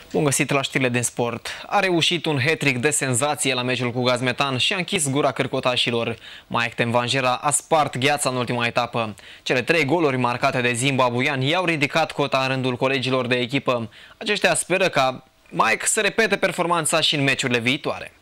Bun găsit la știrile din sport. A reușit un hat-trick de senzație la meciul cu Gazmetan și a închis gura cârcotașilor. Mike Temvanjera a spart gheața în ultima etapă. Cele 3 goluri marcate de zimbabuian i-au ridicat cota în rândul colegilor de echipă. Aceștia speră ca Mike să repete performanța și în meciurile viitoare.